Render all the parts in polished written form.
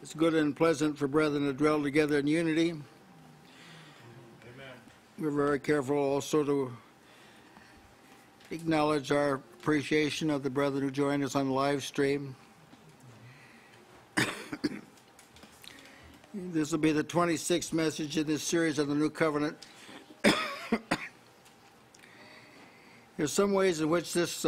It's good and pleasant for brethren to dwell together in unity. Amen. We're very careful also to acknowledge our appreciation of the brethren who join us on the live stream. This will be the 26th message in this series on the New Covenant. There's some ways in which this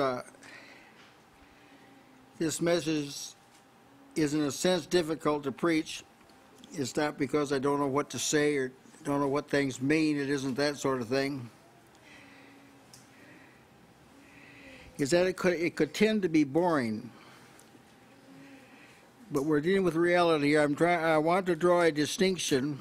message is in a sense difficult to preach. It's not because I don't know what to say or don't know what things mean. It isn't that sort of thing. Is that it could tend to be boring. But we're dealing with reality here. I want to draw a distinction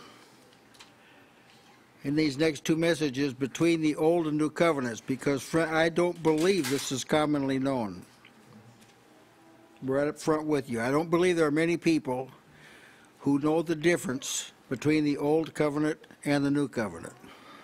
in these next two messages between the Old and New Covenants, because I don't believe this is commonly known. Right up front with you. I don't believe there are many people who know the difference between the Old Covenant and the New Covenant.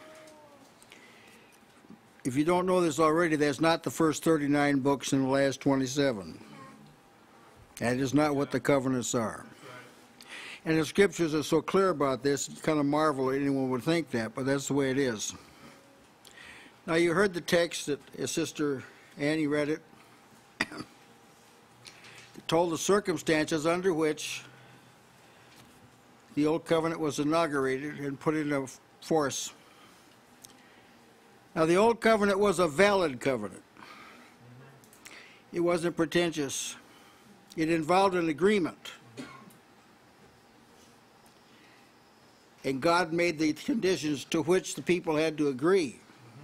If you don't know this already, that's not the first 39 books in the last 27. That is not what the covenants are. And the scriptures are so clear about this, you kind of marvel that anyone would think that, but that's the way it is. Now, you heard the text that Sister Annie read it. It told the circumstances under which the Old Covenant was inaugurated and put into force. Now, the Old Covenant was a valid covenant. It wasn't pretentious. It involved an agreement. And God made the conditions to which the people had to agree.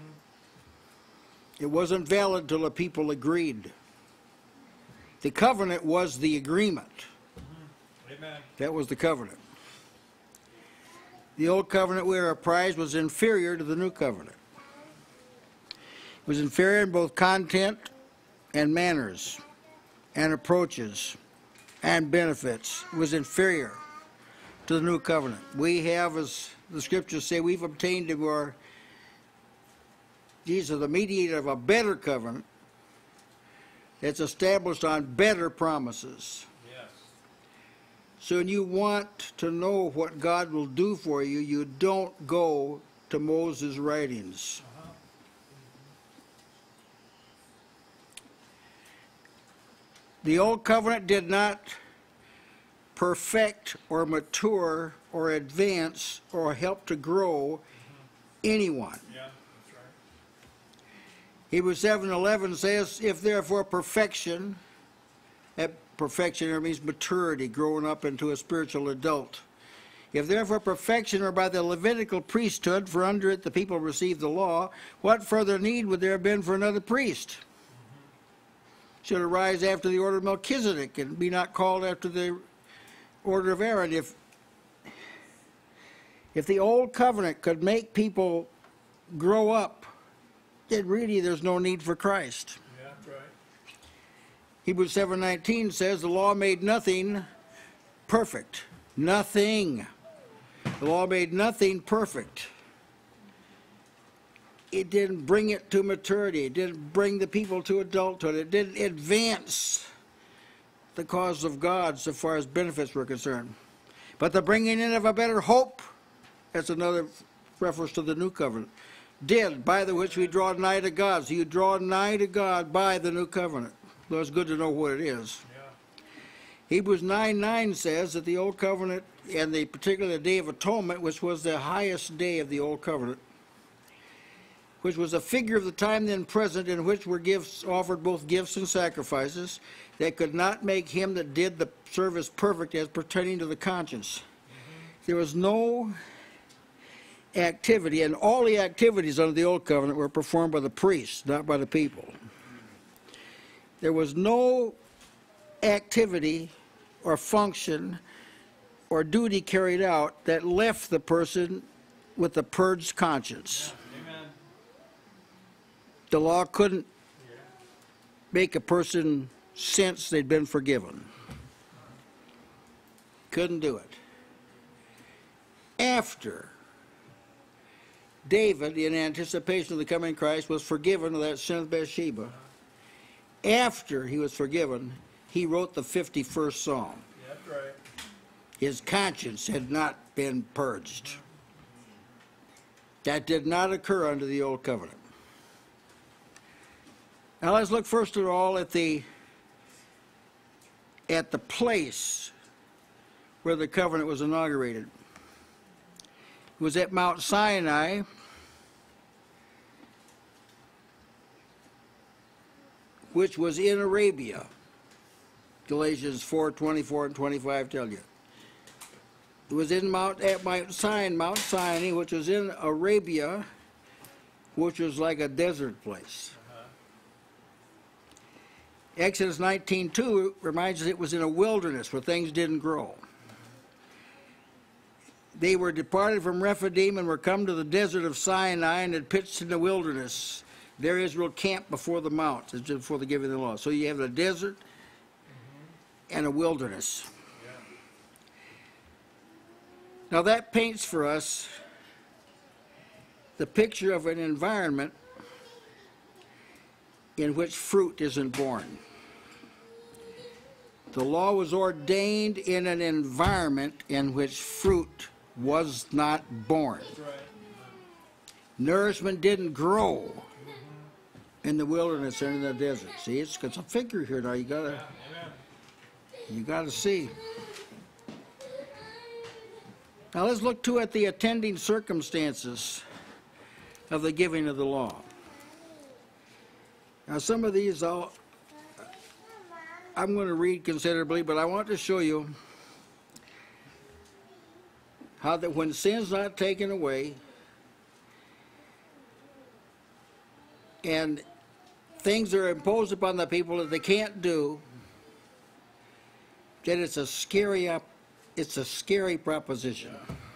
It wasn't valid till the people agreed. The covenant was the agreement. Amen. That was the covenant. The Old Covenant, we are apprised, was inferior to the New Covenant. It was inferior in both content and manners and approaches and benefits. It was inferior to the New Covenant. We have, as the scriptures say, we've obtained Jesus, the mediator of a better covenant that's established on better promises. Yes. So when you want to know what God will do for you, you don't go to Moses' writings. The Old Covenant did not perfect or mature or advance or help to grow anyone. Yeah, that's right. Hebrews 7:11 says, if therefore perfection, that perfection there means maturity, growing up into a spiritual adult. If therefore perfection were by the Levitical priesthood, for under it the people received the law, what further need would there have been for another priest? Should arise after the order of Melchizedek and be not called after the order of Aaron. If the Old Covenant could make people grow up, then really there's no need for Christ. Yeah, that's right. Hebrews 7:19 says the law made nothing perfect. Nothing. The law made nothing perfect. It didn't bring it to maturity. It didn't bring the people to adulthood. It didn't advance the cause of God so far as benefits were concerned. But the bringing in of a better hope, that's another reference to the New Covenant, did, by the which we draw nigh to God. So you draw nigh to God by the New Covenant. So it's good to know what it is. Yeah. Hebrews 9:9 says that the Old Covenant, and the particular Day of Atonement, which was the highest day of the Old Covenant, which was a figure of the time then present, in which were gifts offered, both gifts and sacrifices, that could not make him that did the service perfect as pertaining to the conscience. There was no activity, and all the activities under the Old Covenant were performed by the priests, not by the people. There was no activity or function or duty carried out that left the person with a purged conscience. The law couldn't make a person sense they'd been forgiven. Couldn't do it. After David, in anticipation of the coming Christ, was forgiven of that sin of Bathsheba, after he was forgiven, he wrote the 51st Psalm. That's right. His conscience had not been purged. That did not occur under the Old Covenant. Now let's look first of all at the place where the covenant was inaugurated. It was at Mount Sinai, which was in Arabia. Galatians 4:24 and 25 tell you. It was at Mount Sinai, which was in Arabia, which was like a desert place. Exodus 19:2 reminds us it was in a wilderness where things didn't grow. They were departed from Rephidim and were come to the desert of Sinai and had pitched in the wilderness. There Israel camped before the mount, just before the giving of the law. So you have a desert and a wilderness. Yeah. Now that paints for us the picture of an environment in which fruit isn't born. The law was ordained in an environment in which fruit was not born. Right. Nourishment didn't grow in the wilderness and in the desert. See, it's a figure here now. You gotta see. Now let's look too at the attending circumstances of the giving of the law. Now some of these I'm going to read considerably, but I want to show you how that when sin's not taken away and things are imposed upon the people that they can't do, that it's a scary proposition.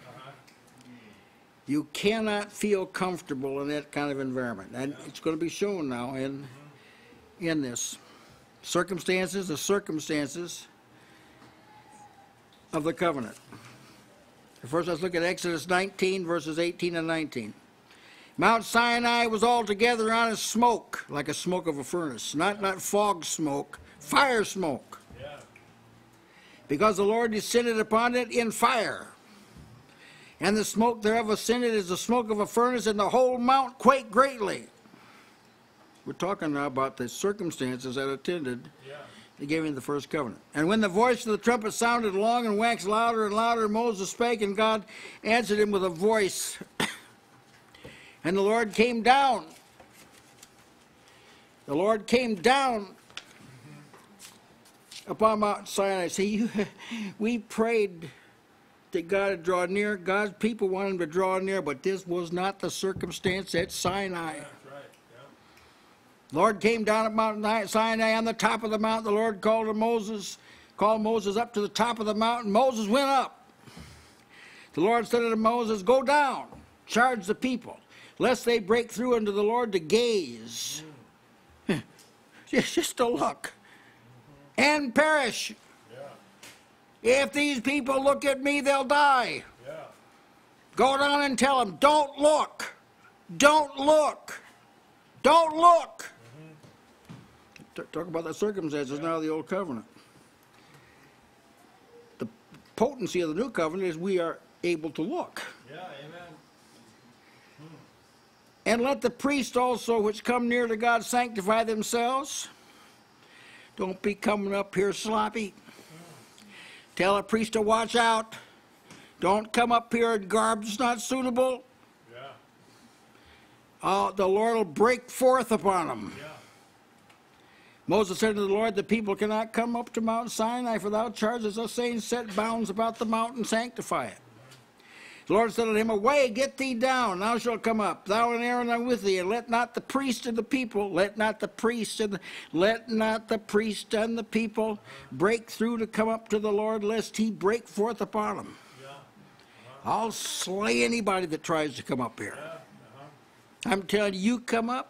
You cannot feel comfortable in that kind of environment, and it's going to be shown now in this. The circumstances of the covenant. First, let's look at Exodus 19, verses 18 and 19. Mount Sinai was altogether on a smoke, like a smoke of a furnace. Not fog smoke, fire smoke. Yeah. Because the Lord descended upon it in fire. And the smoke thereof ascended as the smoke of a furnace, and the whole mount quaked greatly. We're talking now about the circumstances that attended the giving of the first covenant. And when the voice of the trumpet sounded long and waxed louder and louder, Moses spake, and God answered him with a voice. And the Lord came down. The Lord came down upon Mount Sinai. See, we prayed that God would draw near. God's people wanted him to draw near, but this was not the circumstance at Sinai. The Lord came down at Mount Sinai on the top of the mountain. The Lord called Moses up to the top of the mountain. Moses went up. The Lord said unto Moses, go down, charge the people, lest they break through unto the Lord to gaze. Just to look. And perish. Yeah. If these people look at me, they'll die. Yeah. Go down and tell them, don't look. Don't look. Don't look. Talk about the circumstances now of the Old Covenant. The potency of the New Covenant is we are able to look. Yeah, amen. And let the priests also which come near to God sanctify themselves. Don't be coming up here sloppy. Tell a priest to watch out. Don't come up here in garb that's not suitable. Yeah. The Lord will break forth upon them. Yeah. Moses said to the Lord, the people cannot come up to Mount Sinai, for thou chargest us, saying, set bounds about the mountain, sanctify it. The Lord said unto him, away, get thee down, thou shalt come up, thou and Aaron are with thee, and let not the priest and the people, let not the priest and the people break through to come up to the Lord, lest he break forth upon them. I'll slay anybody that tries to come up here. I'm telling you, you come up.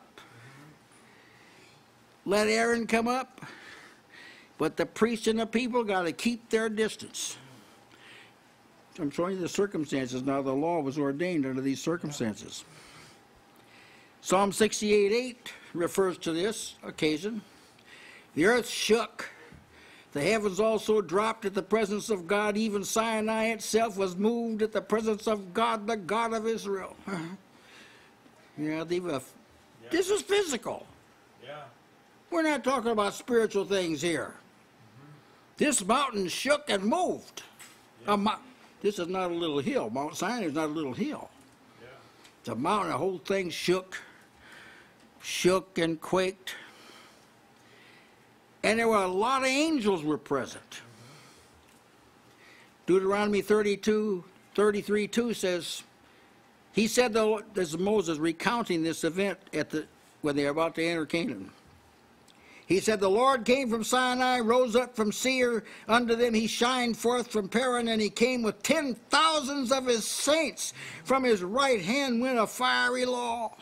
Let Aaron come up, but the priests and the people got to keep their distance. I'm showing you the circumstances now. The law was ordained under these circumstances. Psalm 68:8 refers to this occasion. The earth shook, The heavens also dropped at the presence of God. Even Sinai itself was moved at the presence of God, the God of Israel. Yeah, this is physical. Yeah. We're not talking about spiritual things here. This mountain shook and moved. Yeah. This is not a little hill. Mount Sinai is not a little hill. Yeah. It's a mountain. The whole thing shook and quaked. And there were a lot of angels were present. Deuteronomy 33:2 says, he said, this is Moses recounting this event when they are about to enter Canaan. He said, the Lord came from Sinai, rose up from Seir. Unto them he shined forth from Paran, and he came with 10,000s of his saints. From his right hand went a fiery law.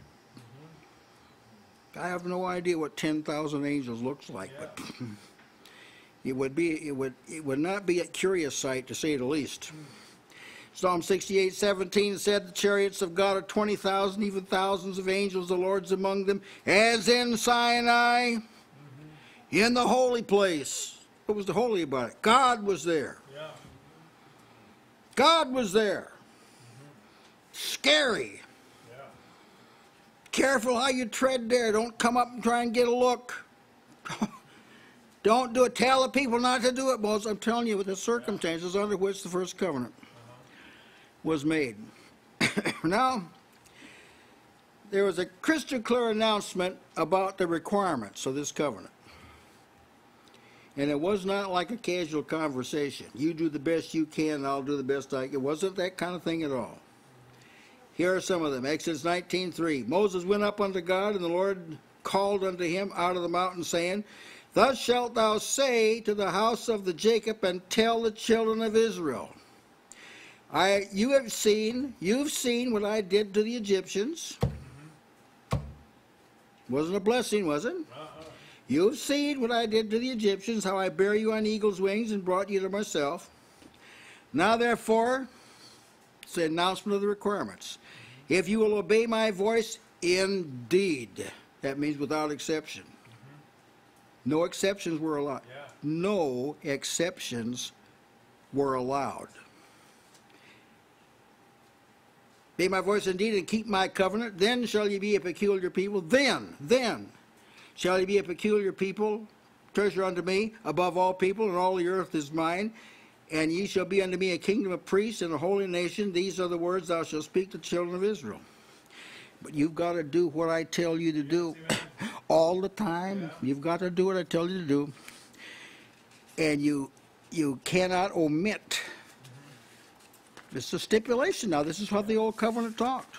I have no idea what 10,000 angels looks like, but it would not be a curious sight, to say the least. Psalm 68:17 said, the chariots of God are 20,000, even thousands of angels, the Lord's among them, as in Sinai, in the holy place. What was the holy about it? God was there. Yeah. God was there. Scary. Yeah. Careful how you tread there. Don't come up and try and get a look. Don't do it. Tell the people not to do it, Moses. I'm telling you, with the circumstances under which the first covenant was made. Now, there was a crystal clear announcement about the requirements of this covenant. And it was not like a casual conversation. You do the best you can, and I'll do the best I can. It wasn't that kind of thing at all. Here are some of them. Exodus 19:3. Moses went up unto God, and the Lord called unto him out of the mountain, saying, thus shalt thou say to the house of the Jacob, and tell the children of Israel, you've seen what I did to the Egyptians. Wasn't a blessing, was it? You've seen what I did to the Egyptians, how I bare you on eagle's wings and brought you to myself. Now therefore, it's the announcement of the requirements. If you will obey my voice, indeed. That means without exception. No exceptions were allowed. Yeah. No exceptions were allowed. Obey my voice indeed and keep my covenant. Then shall ye be a peculiar people. Then shall ye be a peculiar people, treasure unto me above all people, and all the earth is mine. And ye shall be unto me a kingdom of priests and a holy nation. These are the words thou shalt speak to the children of Israel. But you've got to do what I tell you to do all the time. Yeah. You've got to do what I tell you to do. And you cannot omit. This is a stipulation now. This is what the old covenant talked.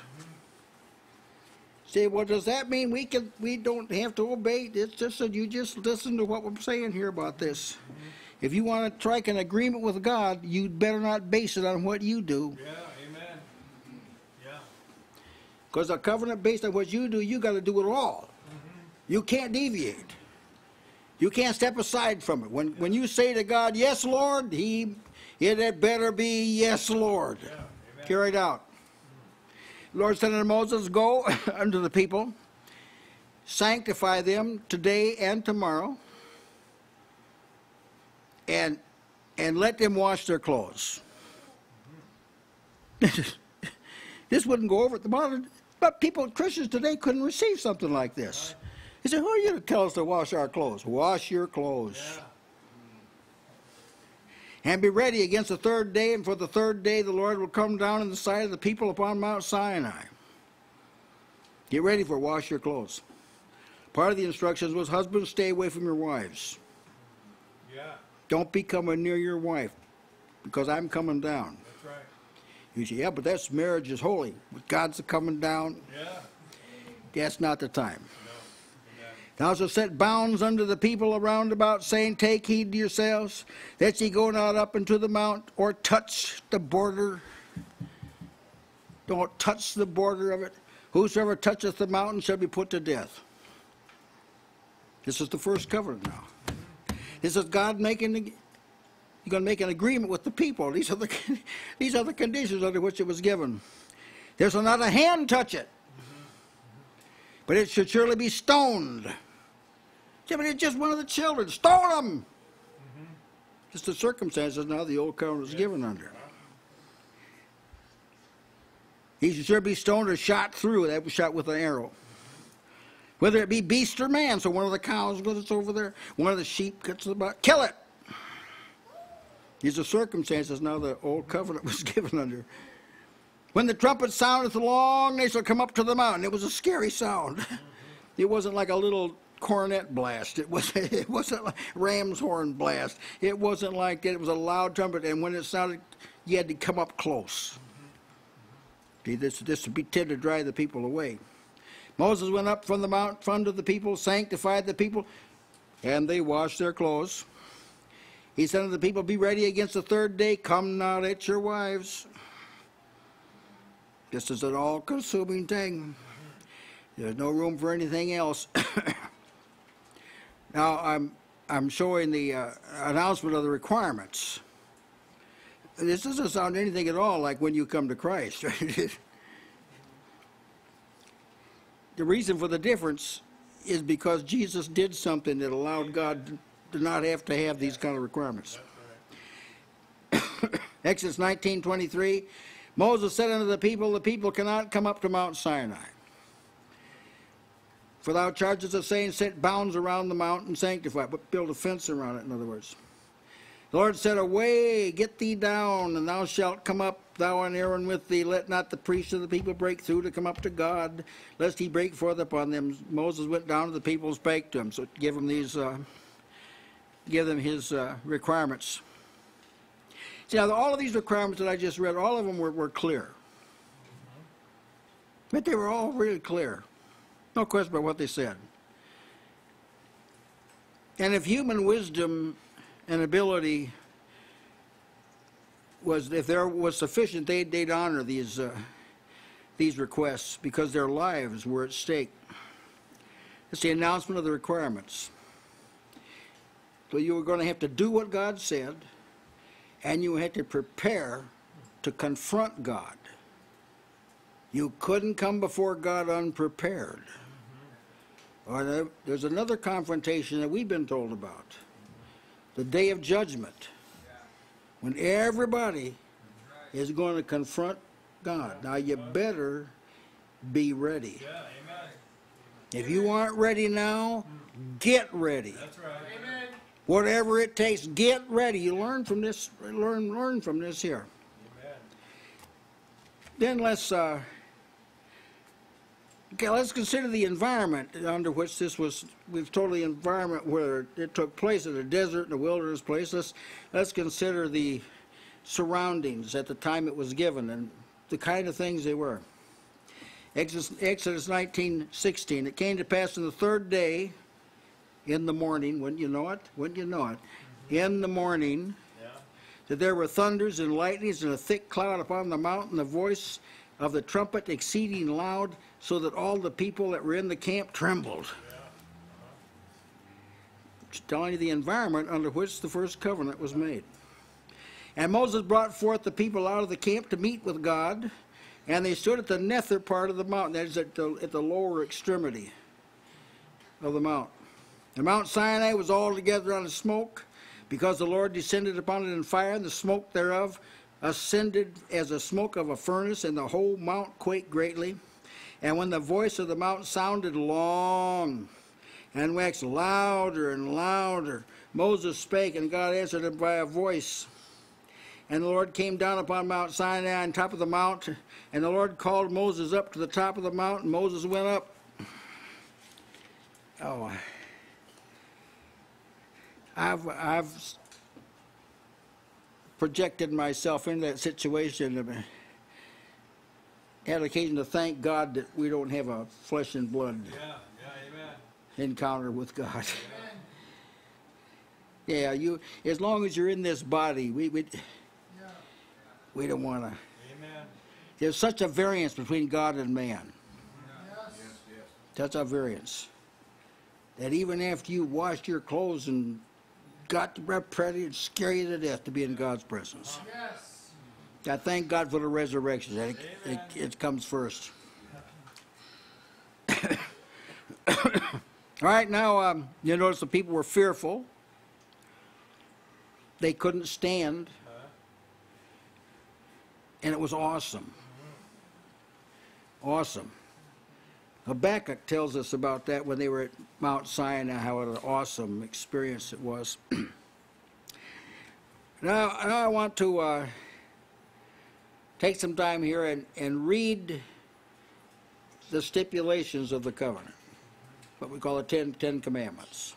Say, well, does that mean we don't have to obey? It's just that you just listen to what we're saying here about this. If you want to strike an agreement with God, you'd better not base it on what you do. Yeah, amen. Yeah. Because a covenant based on what you do, you got to do it all. You can't deviate. You can't step aside from it. When you say to God, yes, Lord, it had better be yes, Lord. Yeah, carried out. The Lord said unto Moses, go unto the people, sanctify them today and tomorrow, and let them wash their clothes. This wouldn't go over at the bottom, but Christians today couldn't receive something like this. He said, who are you to tell us to wash our clothes? Wash your clothes. Yeah. And be ready against the third day, and for the third day the Lord will come down in the sight of the people upon Mount Sinai. Get ready for wash your clothes. Part of the instructions was, husbands, stay away from your wives. Yeah. Don't be coming near your wife, because I'm coming down. That's right. You say, yeah, but that's marriage is holy. But God's coming down. Yeah. That's not the time. No. Amen. Thou shalt set bounds unto the people around about, saying, take heed to yourselves, that ye go not up into the mount, or touch the border. Don't touch the border of it. Whosoever toucheth the mountain shall be put to death. This is the first covenant now. This is God making you're going to make an agreement with the people. These are the conditions under which it was given. There shall not a hand touch it, but it should surely be stoned. Yeah, but it's just one of the children. Stone them. It's the circumstances now the old covenant was given under. He should sure be stoned or shot through. That was shot with an arrow. Whether it be beast or man. So one of the cows goes over there. One of the sheep gets to the butt. Kill it! These are circumstances now the old covenant was given under. When the trumpet soundeth long, they shall come up to the mountain. It was a scary sound. It wasn't like a little cornet blast. It wasn't like ram's horn blast. It wasn't like that. It was a loud trumpet, and when it sounded, you had to come up close. See, this would be tend to drive the people away. Moses went up from the mount in front of the people, sanctified the people, and they washed their clothes. He said unto the people, be ready against the third day. Come not at your wives. This is an all-consuming thing. There's no room for anything else. Now, I'm showing the announcement of the requirements. This doesn't sound anything at all like when you come to Christ. The reason for the difference is because Jesus did something that allowed God to not have to have these kind of requirements. Exodus 19:23, Moses said unto the people cannot come up to Mount Sinai. For thou chargest of saying, set bounds around the mountain, sanctify, but build a fence around it, in other words. The Lord said, away, get thee down, and thou shalt come up, thou and Aaron with thee. Let not the priests of the people break through to come up to God, lest he break forth upon them. Moses went down to the people and spake to them. So give them these, give them his requirements. See, now all of these requirements that I just read, all of them were clear. But they were all really clear. No question about what they said. And if human wisdom and ability was, if there was sufficient, they'd honor these requests because their lives were at stake. It's the announcement of the requirements. So you were going to have to do what God said, and you had to prepare to confront God. You couldn't come before God unprepared. Or there's another confrontation that we've been told about. The day of judgment. When everybody is going to confront God. Now you better be ready. If you aren't ready now, get ready. That's right. Amen. Whatever it takes, get ready. You learn from this, learn from this here. Amen. Then let's consider the environment under which this was. We've told the environment where it took place in a desert and a wilderness place. Let's consider the surroundings at the time it was given and the kind of things they were. Exodus 19:16. It came to pass on the third day in the morning, wouldn't you know it? Wouldn't you know it? In the morning, that there were thunders and lightnings and a thick cloud upon the mountain, the voice of the trumpet exceeding loud, so that all the people that were in the camp trembled. It's telling you the environment under which the first covenant was made. And Moses brought forth the people out of the camp to meet with God, and they stood at the nether part of the mountain, that is at the lower extremity of the mount. And Mount Sinai was altogether on smoke, because the Lord descended upon it in fire, and the smoke thereof ascended as the smoke of a furnace, and the whole mount quaked greatly. And when the voice of the mountain sounded long, and waxed louder and louder, Moses spake, and God answered him by a voice. And the Lord came down upon Mount Sinai on top of the mount, and the Lord called Moses up to the top of the mount, and Moses went up. Oh, I've projected myself into that situation and had occasion to thank God that we don't have a flesh and blood Amen. encounter with God. Yeah, as long as you're in this body, we don't want to. Amen. There's such a variance between God and man. Such a variance that even after you washed your clothes and got to rep ready, it'd scare you to death to be in God's presence. Yes. I thank God for the resurrection. It comes first. All right, now you notice the people were fearful. they couldn't stand, and it was awesome. Awesome. Habakkuk tells us about that when they were at Mount Sinai, how an awesome experience it was. Now I want to take some time here and read the stipulations of the covenant, what we call the Ten Commandments.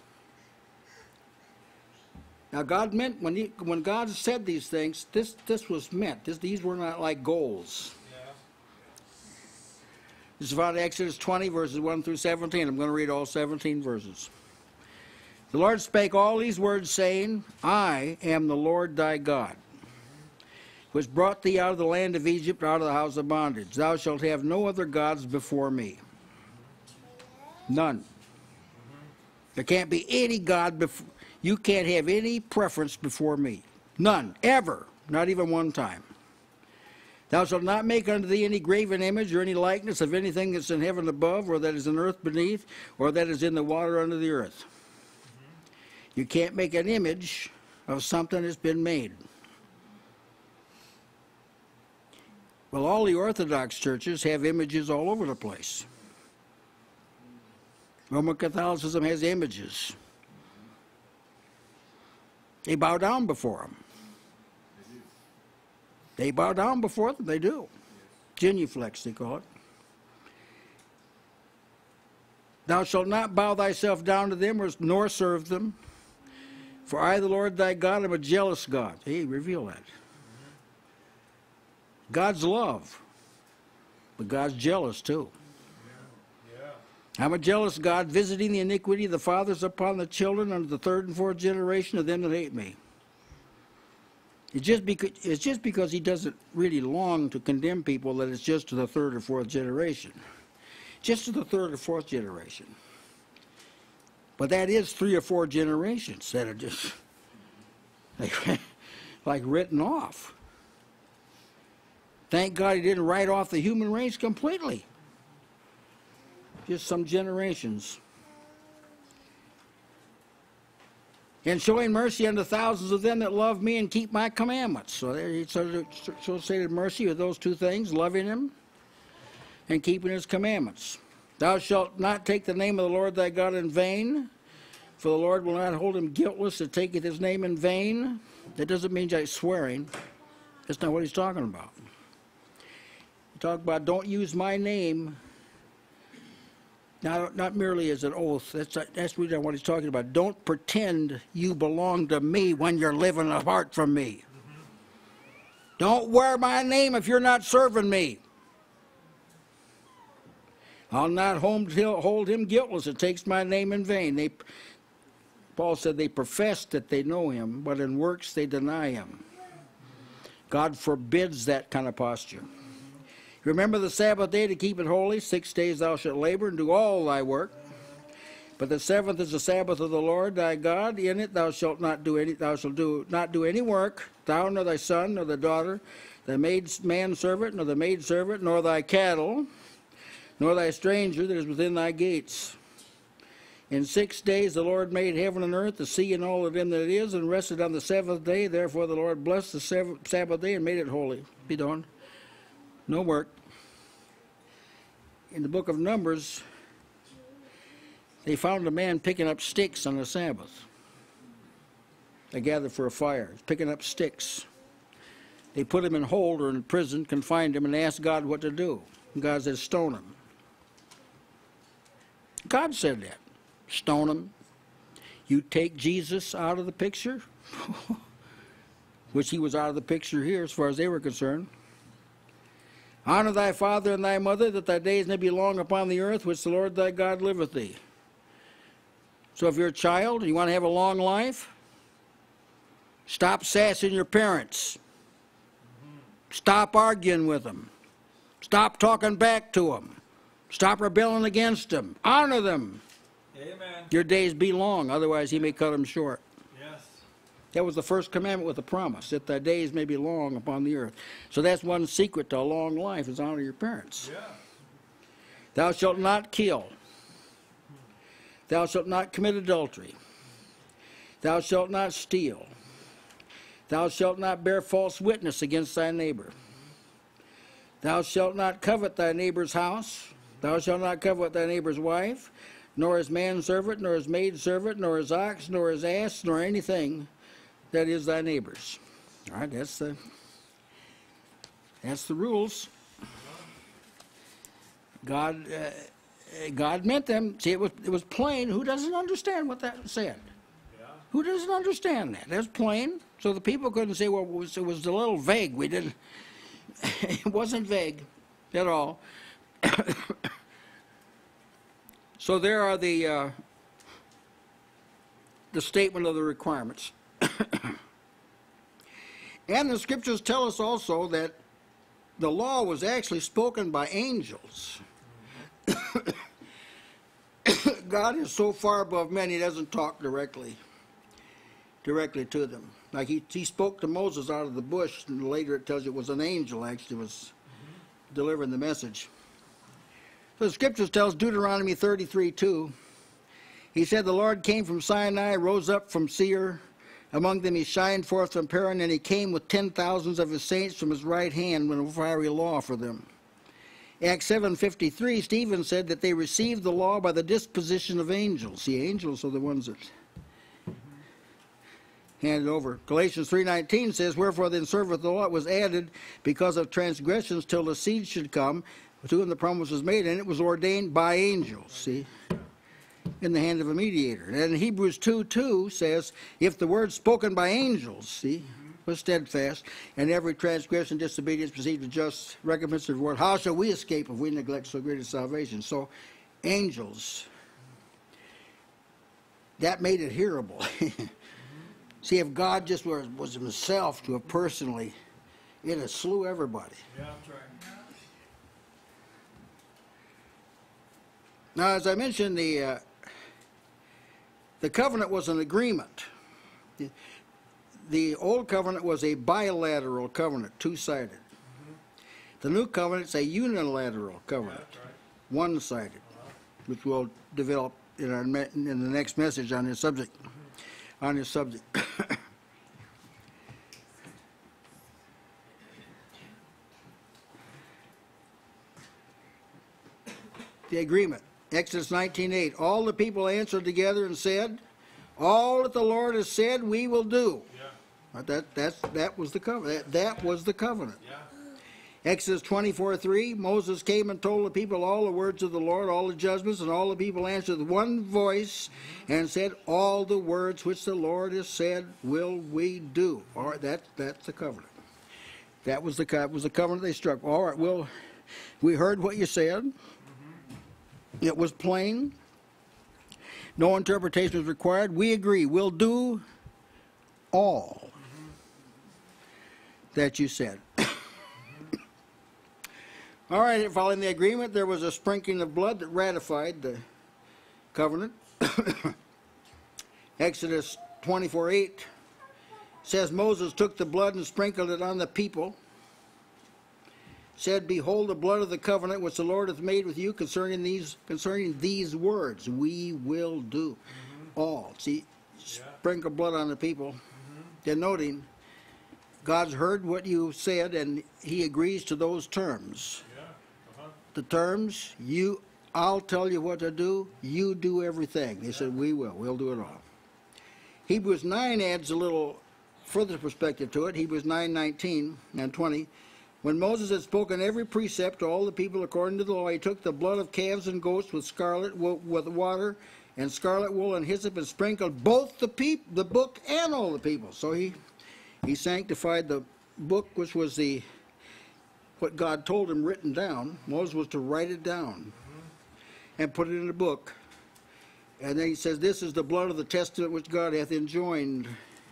Now God meant, when God said these things, this was meant. These were not like goals. This is found in Exodus 20, verses 1 through 17. I'm going to read all 17 verses. The Lord spake all these words, saying, I am the Lord thy God, which brought thee out of the land of Egypt, out of the house of bondage. Thou shalt have no other gods before me. None. There can't be any God before. You can't have any preference before me. None. Ever. Not even one time. Thou shalt not make unto thee any graven image or any likeness of anything that's in heaven above, or that is in earth beneath, or that is in the water under the earth. You can't make an image of something that's been made. Well, all the Orthodox churches have images all over the place. Roman Catholicism has images. They bow down before them. They bow down before them, they do. Genuflex, they call it. Thou shalt not bow thyself down to them, nor serve them. For I, the Lord thy God, am a jealous God. He revealed that. God's love, but God's jealous too. I'm a jealous God, visiting the iniquity of the fathers upon the children unto the third and fourth generation of them that hate me. It's just because he doesn't really long to condemn people that it's just to the third or fourth generation. Just to the third or fourth generation. But that is 3 or 4 generations that are just like written off. Thank God he didn't write off the human race completely. Just some generations. And showing mercy unto thousands of them that love me and keep my commandments. So he associated mercy with those two things, loving him and keeping his commandments. Thou shalt not take the name of the Lord thy God in vain, for the Lord will not hold him guiltless that taketh his name in vain. That doesn't mean like swearing. That's not what he's talking about. He talks about don't use my name. Not merely as an oath. That's really what he's talking about. Don't pretend you belong to me when you're living apart from me. Don't wear my name if you're not serving me. I'll not hold him guiltless that takes my name in vain. Paul said they profess that they know him, but in works they deny him. God forbids that kind of posture. Remember the Sabbath day to keep it holy. 6 days thou shalt labor and do all thy work. But the seventh is the Sabbath of the Lord thy God. In it thou shalt not do any work, thou nor thy son nor thy daughter, thy manservant nor the maidservant, nor thy cattle, nor thy stranger that is within thy gates. In 6 days the Lord made heaven and earth, the sea and all of them that it is, and rested on the seventh day. Therefore the Lord blessed the Sabbath day and made it holy. Be done. No work. In the book of Numbers, they found a man picking up sticks on the Sabbath. They gathered for a fire. He's picking up sticks. They put him in hold or in prison, confined him, and asked God what to do. And God said, stone him. God said that. Stone him. You take Jesus out of the picture, which he was out of the picture here as far as they were concerned. Honor thy father and thy mother, that thy days may be long upon the earth, which the Lord thy God liveth thee. So if you're a child and you want to have a long life, stop sassing your parents. Stop arguing with them. Stop talking back to them. Stop rebelling against them. Honor them. Amen. Your days be long, otherwise he may cut them short. Yes. That was the first commandment with a promise, that thy days may be long upon the earth. So that's one secret to a long life, is honor your parents. Yeah. Thou shalt not kill. Thou shalt not commit adultery. Thou shalt not steal. Thou shalt not bear false witness against thy neighbor. Thou shalt not covet thy neighbor's house. Thou shalt not covet thy neighbor's wife, nor his manservant, nor his maidservant, nor his ox, nor his ass, nor anything that is thy neighbor's. All right, that's the rules. God meant them. See, it was plain. Who doesn't understand what that said? Yeah. Who doesn't understand that? That's plain. So the people couldn't say, well, it was a little vague. We didn't. It wasn't vague at all. So there are the statement of the requirements. And the scriptures tell us also that the law was actually spoken by angels. God is so far above men, he doesn't talk directly to them. Like he spoke to Moses out of the bush, and later it tells you it was an angel actually was delivering the message. So the scriptures tells Deuteronomy 33:2. He said, the Lord came from Sinai, rose up from Seir. Among them he shined forth from Paran, and he came with 10,000s of his saints from his right hand with a fiery law for them. Acts 7:53, Stephen said that they received the law by the disposition of angels. The angels are the ones that handed over. Galatians 3:19 says, wherefore then serveth the law, it was added because of transgressions till the seed should come, to whom the promise was made, and it was ordained by angels. See? In the hand of a mediator. And Hebrews 2:2 says, if the word spoken by angels, see, was steadfast, and every transgression, disobedience received a just recompense of reward, how shall we escape if we neglect so great a salvation? So, angels, that made it hearable. See, if God just was himself to have personally, it'd have slew everybody. Yeah, that's right. Now, as I mentioned, the covenant was an agreement. The old covenant was a bilateral covenant, two-sided. The new covenant is a unilateral covenant, one-sided, which we'll develop in the next message on this subject. The agreement. Exodus 19:8. All the people answered together and said, all that the Lord has said we will do. Yeah. That was the covenant. That was the covenant. Yeah. Exodus 24:3. Moses came and told the people all the words of the Lord, all the judgments, and all the people answered with one voice and said, all the words which the Lord has said will we do. All right, that's the covenant. That was the covenant they struck. All right, well, we heard what you said. It was plain. No interpretation was required. We agree. We'll do all that you said. All right, following the agreement, there was a sprinkling of blood that ratified the covenant. Exodus 24:8 says, Moses took the blood and sprinkled it on the people. Said, behold the blood of the covenant which the Lord hath made with you concerning these words. We will do all. See, sprinkle blood on the people, denoting God's heard what you said and he agrees to those terms. The terms, I'll tell you what to do, you do everything. They said, we'll do it all. Hebrews 9 adds a little further perspective to it. Hebrews 9:19 and 20. When Moses had spoken every precept to all the people according to the law, he took the blood of calves and goats with water and scarlet wool and hyssop and sprinkled both the book and all the people. So he sanctified the book, which was what God told him written down. Moses was to write it down and put it in a book. And then he says, this is the blood of the testament which God hath enjoined.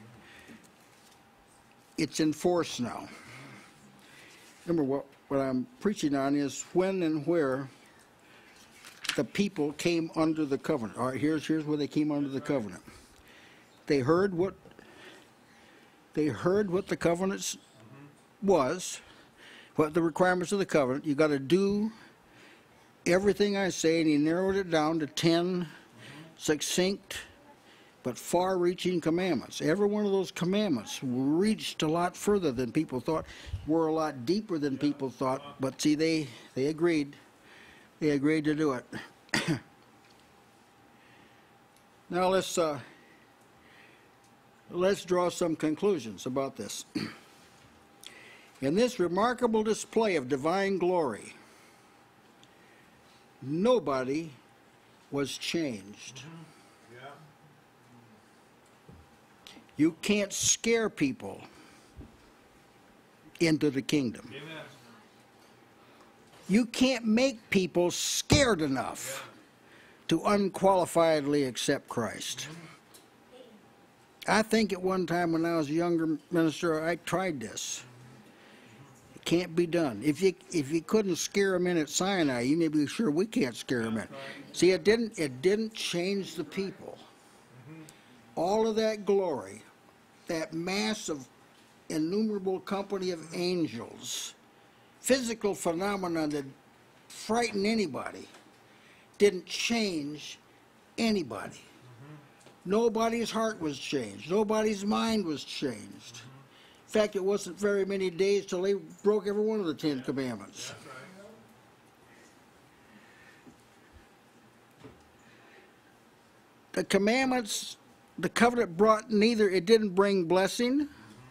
It's in force now. Remember, what I'm preaching on is when and where the people came under the covenant. All right, here's where they came under the covenant. They heard what the covenant was, what the requirements of the covenant. You got to do everything I say, and he narrowed it down to 10 succinct but far-reaching commandments. Every one of those commandments reached a lot further than people thought, were a lot deeper than people thought, but see, they agreed. They agreed to do it. Now let's draw some conclusions about this. In this remarkable display of divine glory, nobody was changed. Yeah. You can't scare people into the kingdom. Amen. You can't make people scared enough to unqualifiedly accept Christ. I think at one time when I was a younger minister, I tried this. It can't be done. If you couldn't scare them in at Sinai, you may be sure we can't scare them in. See, it didn't change the people. All of that glory, that mass of innumerable company of angels, physical phenomena that frighten anybody, didn't change anybody. Nobody's heart was changed. Nobody's mind was changed. In fact, it wasn't very many days till they broke every one of the 10 Commandments. That's right. The commandments, the covenant brought neither, it didn't bring blessing,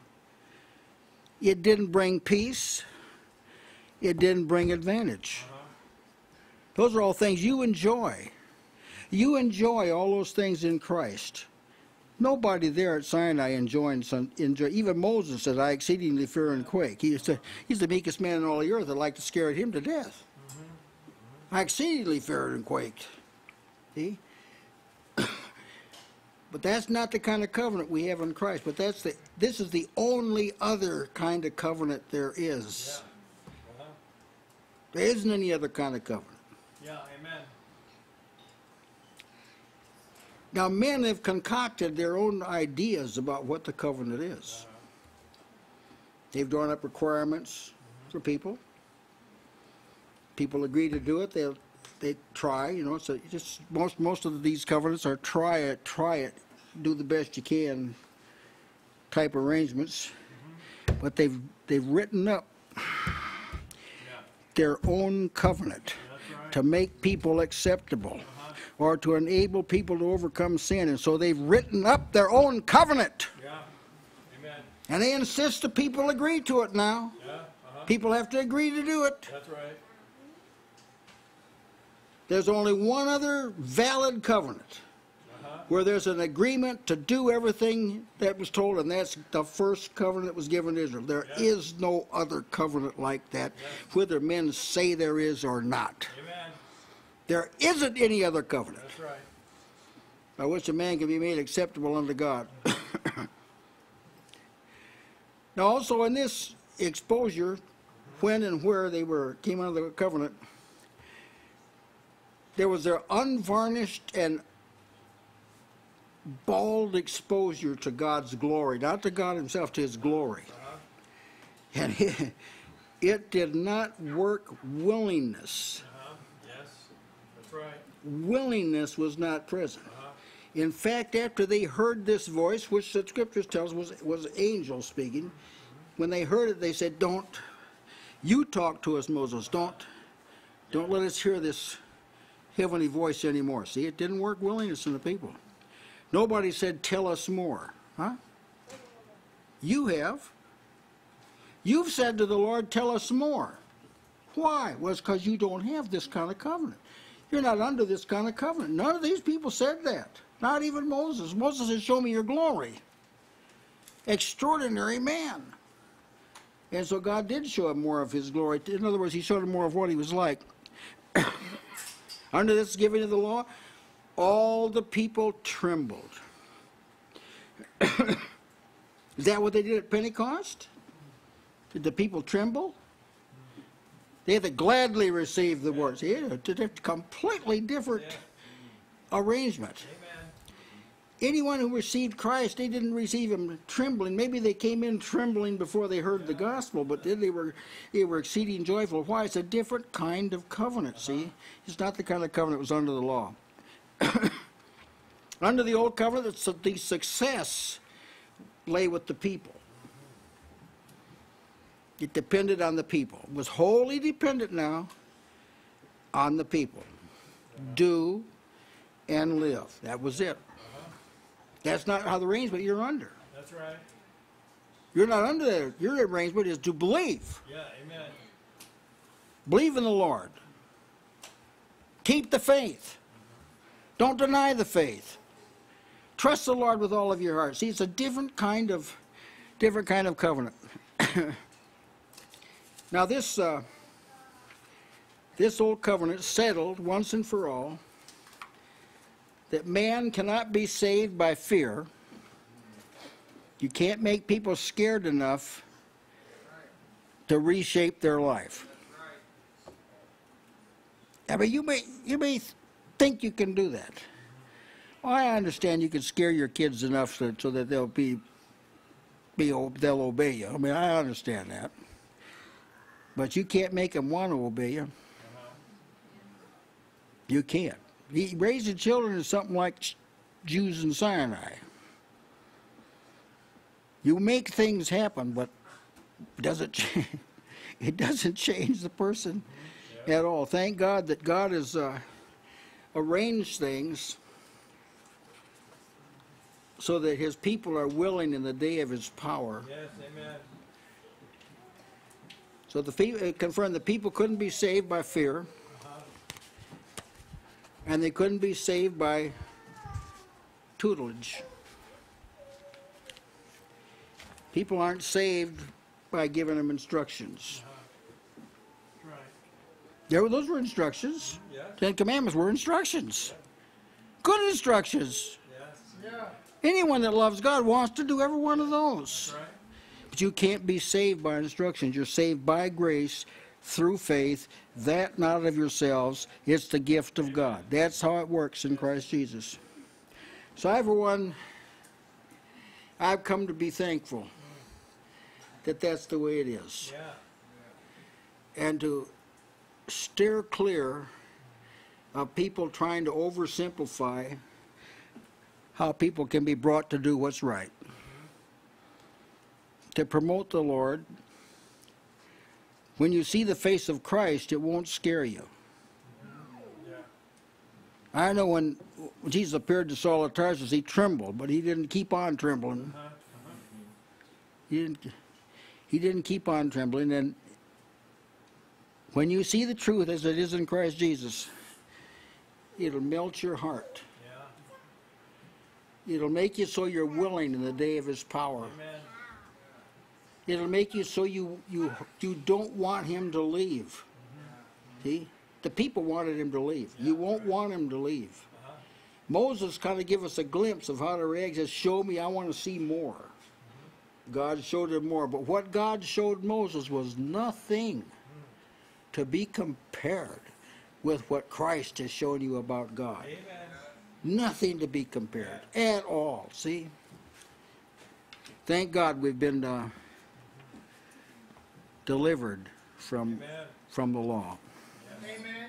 it didn't bring peace, it didn't bring advantage. Those are all things you enjoy. You enjoy all those things in Christ. Nobody there at Sinai enjoyed. Even Moses said, "I exceedingly fear and quake." He's the meekest man in all the earth. I'd like to scare him to death. I exceedingly feared and quaked. See? But that's not the kind of covenant we have in Christ. But this is the only other kind of covenant there is. Yeah. There isn't any other kind of covenant. Yeah, amen. Now, men have concocted their own ideas about what the covenant is. They've drawn up requirements for people. People agree to do it. They try. You know, so just most of these covenants are try it, do the best you can type arrangements. But they've written up their own covenant to make people acceptable, or to enable people to overcome sin. And so they've written up their own covenant. Yeah. Amen. And they insist that people agree to it now. Yeah. People have to agree to do it. That's right. There's only one other valid covenant where there's an agreement to do everything that was told, and that's the first covenant that was given to Israel. There is no other covenant like that, whether men say there is or not. Amen. There isn't any other covenant That's right. by which a man can be made acceptable unto God. Now, also in this exposure, when and where they came out of the covenant, there was their unvarnished and bald exposure to God's glory, not to God himself, to his glory. And it did not work willingness. Yes. That's right. Willingness was not present. In fact, after they heard this voice, which the scriptures tells was angels speaking, when they heard it, they said, "Don't you talk to us, Moses. Don't let us hear this heavenly voice anymore." See, it didn't work willingness in the people. Nobody said, "Tell us more." Huh? You have. You've said to the Lord, "Tell us more." Why? Well, it's because you don't have this kind of covenant. You're not under this kind of covenant. None of these people said that. Not even Moses. Moses said, "Show me your glory." Extraordinary man. And so God did show him more of his glory. In other words, he showed him more of what he was like. Under this giving of the law, all the people trembled. Is that what they did at Pentecost? Did the people tremble? They had to gladly receive the words. Yeah, it's a completely different arrangement. Amen. Anyone who received Christ, they didn't receive him trembling. Maybe they came in trembling before they heard the gospel, but then they were exceeding joyful. Why? It's a different kind of covenant, see? It's not the kind of covenant that was under the law. Under the old covenant, the success lay with the people. It depended on the people. It was wholly dependent now on the people. Do and live. That was it. That's not how the arrangement you're under. That's right. You're not under that. Your arrangement is to believe. Yeah, amen. Believe in the Lord. Keep the faith. Don't deny the faith. Trust the Lord with all of your heart. See, it's a different kind of covenant. Now this old covenant settled once and for all that man cannot be saved by fear. You can't make people scared enough to reshape their life. I mean, you may think you can do that. Well, I understand you can scare your kids enough so that they'll obey you. I mean, I understand that. But you can't make them want to obey you. You can't. Raising children is something like Jews in Sinai. You make things happen, but it doesn't change the person at all. Thank God that God has arranged things so that his people are willing in the day of his power. Yes, amen. So it confirmed the people couldn't be saved by fear, and they couldn't be saved by tutelage. People aren't saved by giving them instructions. Right. Those were instructions. Yes. 10 Commandments were instructions. Good instructions. Yes. Yeah. Anyone that loves God wants to do every one of those. That's right. But you can't be saved by instructions. You're saved by grace through faith, that not of yourselves. It's the gift of God. That's how it works in Christ Jesus. So I, for one, I've come to be thankful that that's the way it is. Yeah. And to steer clear of people trying to oversimplify how people can be brought to do what's right. To promote the Lord. When you see the face of Christ, it won't scare you. Yeah. I know when Jesus appeared to Saul of Tarsus, he trembled, but he didn't keep on trembling. He didn't keep on trembling. And when you see the truth as it is in Christ Jesus, it'll melt your heart. Yeah. It'll make you so you're willing in the day of his power. Amen. It'll make you so you don't want him to leave. See? The people wanted him to leave. You won't want him to leave. Moses kind of gave us a glimpse of how to react. He says, show me, I want to see more. God showed him more. But what God showed Moses was nothing to be compared with what Christ has shown you about God. Amen. Nothing to be compared at all. See? Thank God we've been delivered from the law. Amen.